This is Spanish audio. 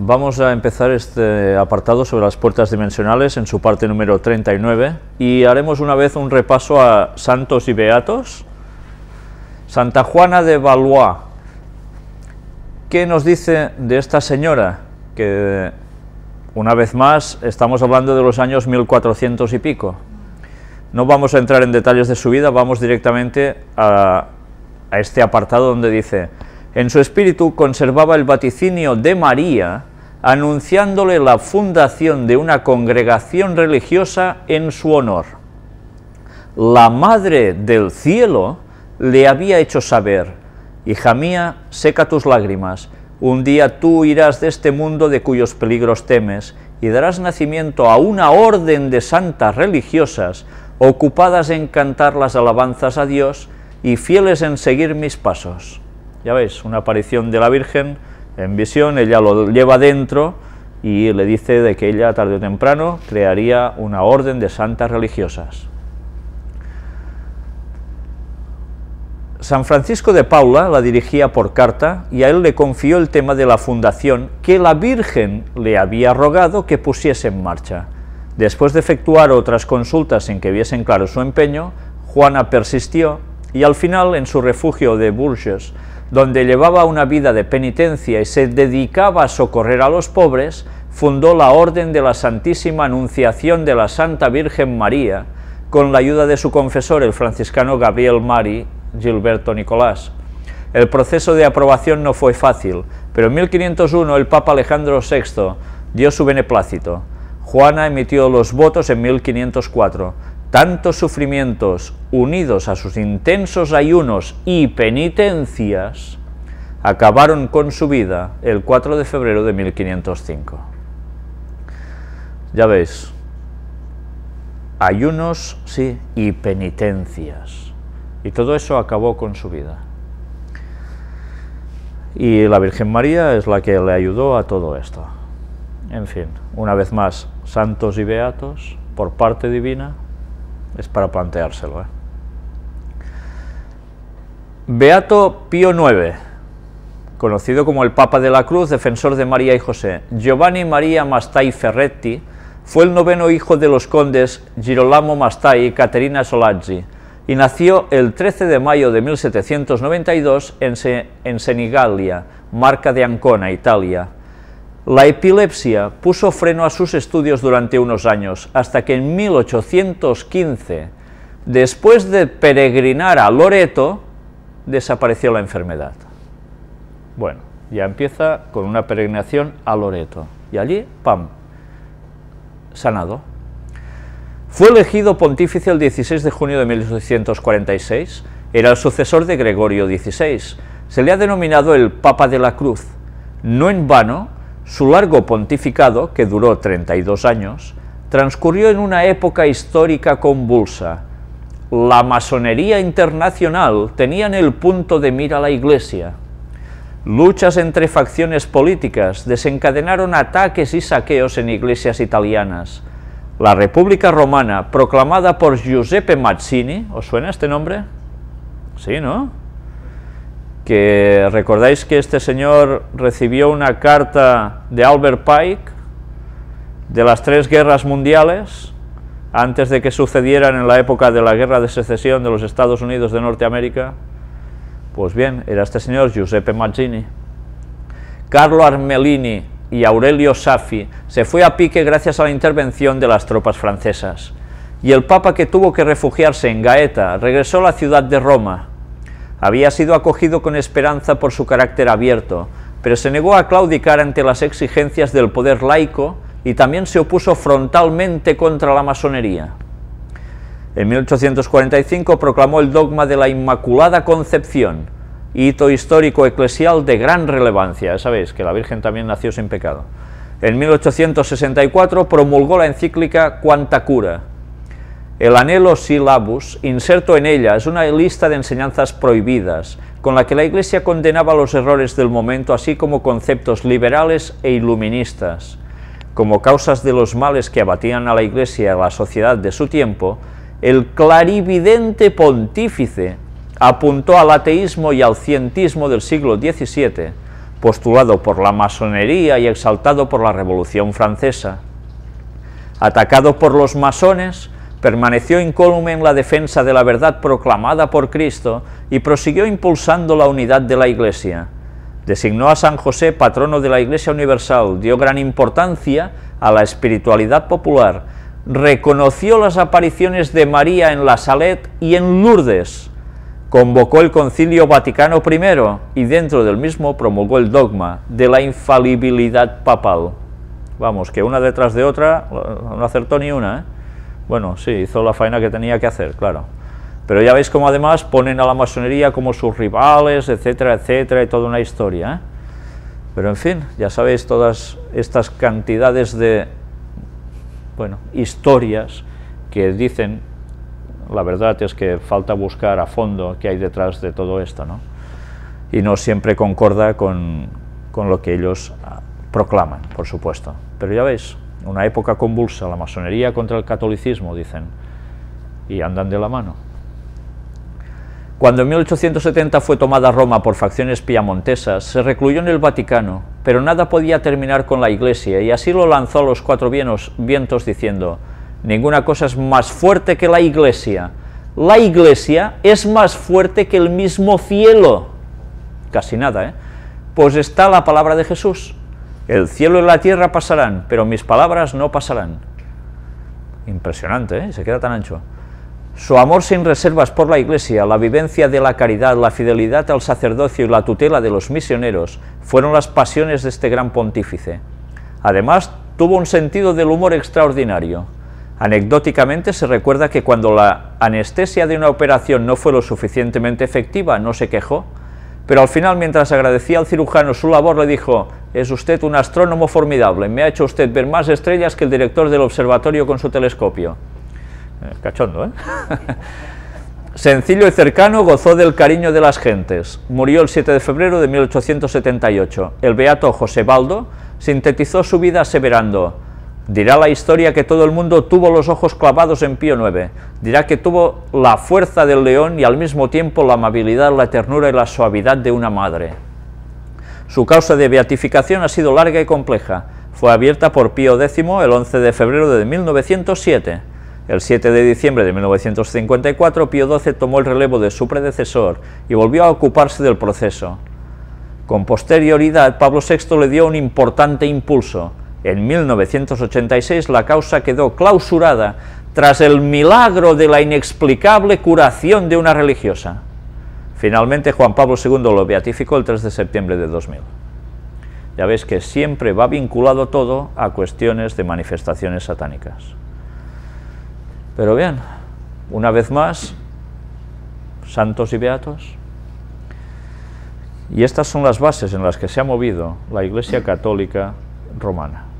Vamos a empezar este apartado sobre las puertas dimensionales en su parte número 39 y haremos una vez un repaso a santos y beatos. Santa Juana de Valois, ¿qué nos dice de esta señora? Que una vez más estamos hablando de los años 1400 y pico. No vamos a entrar en detalles de su vida, vamos directamente a este apartado donde dice: en su espíritu conservaba el vaticinio de María, anunciándole la fundación de una congregación religiosa en su honor. La Madre del Cielo le había hecho saber: hija mía, seca tus lágrimas, un día tú irás de este mundo de cuyos peligros temes, y darás nacimiento a una orden de santas religiosas, ocupadas en cantar las alabanzas a Dios, y fieles en seguir mis pasos. Ya veis, una aparición de la Virgen en visión, ella lo lleva dentro y le dice de que ella tarde o temprano crearía una orden de santas religiosas. San Francisco de Paula la dirigía por carta y a él le confió el tema de la fundación que la Virgen le había rogado que pusiese en marcha. Después de efectuar otras consultas sin que viesen claro su empeño, Juana persistió y al final, en su refugio de Bourges, donde llevaba una vida de penitencia y se dedicaba a socorrer a los pobres, fundó la Orden de la Santísima Anunciación de la Santa Virgen María, con la ayuda de su confesor, el franciscano Gabriel Mari Gilberto Nicolás. El proceso de aprobación no fue fácil, pero en 1501 el Papa Alejandro VI dio su beneplácito. Juana emitió los votos en 1504. Tantos sufrimientos, unidos a sus intensos ayunos y penitencias, acabaron con su vida el 4 de febrero de 1505. Ya veis, ayunos, sí, y penitencias. Y todo eso acabó con su vida. Y la Virgen María es la que le ayudó a todo esto. En fin, una vez más, santos y beatos, por parte divina, es para planteárselo. Beato Pío IX, conocido como el Papa de la Cruz, defensor de María y José. Giovanni Maria Mastai Ferretti fue el noveno hijo de los condes Girolamo Mastai y Caterina Solazzi, y nació el 13 de mayo de 1792 en Senigallia, Marca de Ancona, Italia. La epilepsia puso freno a sus estudios durante unos años, hasta que en 1815, después de peregrinar a Loreto, desapareció la enfermedad. Bueno, ya empieza con una peregrinación a Loreto, y allí, ¡pam!, sanado. Fue elegido pontífice el 16 de junio de 1846, era el sucesor de Gregorio XVI, se le ha denominado el Papa de la Cruz. No en vano, su largo pontificado, que duró 32 años, transcurrió en una época histórica convulsa. La masonería internacional tenía en el punto de mira a la Iglesia. Luchas entre facciones políticas desencadenaron ataques y saqueos en iglesias italianas. La República Romana, proclamada por Giuseppe Mazzini, ¿os suena este nombre? Sí, ¿no? Que recordáis que este señor recibió una carta de Albert Pike de las 3 guerras mundiales, antes de que sucedieran en la época de la Guerra de Secesión de los Estados Unidos de Norteamérica. Pues bien, era este señor Giuseppe Mazzini. Carlo Armelini y Aurelio Saffi se fue a pique gracias a la intervención de las tropas francesas, y el Papa, que tuvo que refugiarse en Gaeta, regresó a la ciudad de Roma. Había sido acogido con esperanza por su carácter abierto, pero se negó a claudicar ante las exigencias del poder laico y también se opuso frontalmente contra la masonería. En 1845 proclamó el dogma de la Inmaculada Concepción, hito histórico eclesial de gran relevancia. Ya sabéis que la Virgen también nació sin pecado. En 1864 promulgó la encíclica Quanta Cura. El Anelo Syllabus, inserto en ella, es una lista de enseñanzas prohibidas, con la que la Iglesia condenaba los errores del momento, así como conceptos liberales e iluministas. Como causas de los males que abatían a la Iglesia y a la sociedad de su tiempo, el clarividente pontífice apuntó al ateísmo y al cientismo del siglo XVII, postulado por la masonería y exaltado por la Revolución Francesa. Atacado por los masones, permaneció incólume en la defensa de la verdad proclamada por Cristo y prosiguió impulsando la unidad de la Iglesia. Designó a San José patrono de la Iglesia Universal, dio gran importancia a la espiritualidad popular, reconoció las apariciones de María en la Salette y en Lourdes, convocó el Concilio Vaticano I y dentro del mismo promulgó el dogma de la infalibilidad papal. Vamos, que una detrás de otra, no acertó ni una, ¿eh? Bueno, sí, hizo la faena que tenía que hacer, claro. Pero ya veis cómo además ponen a la masonería como sus rivales, etcétera, etcétera, y toda una historia, ¿eh? Pero en fin, ya sabéis todas estas cantidades de, bueno, historias que dicen, la verdad es que falta buscar a fondo qué hay detrás de todo esto, ¿no? Y no siempre concorda con lo que ellos proclaman, por supuesto. Pero ya veis, una época convulsa, la masonería contra el catolicismo, dicen, y andan de la mano. Cuando en 1870 fue tomada Roma por facciones piamontesas, se recluyó en el Vaticano, pero nada podía terminar con la Iglesia, y así lo lanzó a los cuatro vientos diciendo: ninguna cosa es más fuerte que la Iglesia. La Iglesia es más fuerte que el mismo cielo. Casi nada, ¿eh? Pues está la palabra de Jesús. El cielo y la tierra pasarán, pero mis palabras no pasarán. Impresionante, ¿eh? Se queda tan ancho. Su amor sin reservas por la Iglesia, la vivencia de la caridad, la fidelidad al sacerdocio y la tutela de los misioneros fueron las pasiones de este gran pontífice. Además, tuvo un sentido del humor extraordinario. Anecdóticamente se recuerda que cuando la anestesia de una operación no fue lo suficientemente efectiva, no se quejó, pero al final, mientras agradecía al cirujano su labor, le dijo: es usted un astrónomo formidable, me ha hecho usted ver más estrellas que el director del observatorio con su telescopio. Cachondo, ¿eh? Sencillo y cercano, gozó del cariño de las gentes. Murió el 7 de febrero de 1878. El beato José Baldo sintetizó su vida aseverando: dirá la historia que todo el mundo tuvo los ojos clavados en Pío IX, dirá que tuvo la fuerza del león y al mismo tiempo la amabilidad, la ternura y la suavidad de una madre. Su causa de beatificación ha sido larga y compleja. Fue abierta por Pío X el 11 de febrero de 1907. El 7 de diciembre de 1954, Pío XII tomó el relevo de su predecesor y volvió a ocuparse del proceso. Con posterioridad, Pablo VI le dio un importante impulso. En 1986 la causa quedó clausurada tras el milagro de la inexplicable curación de una religiosa. Finalmente Juan Pablo II lo beatificó el 3 de septiembre de 2000. Ya veis que siempre va vinculado todo a cuestiones de manifestaciones satánicas. Pero bien, una vez más, santos y beatos. Y estas son las bases en las que se ha movido la Iglesia Católica Romana.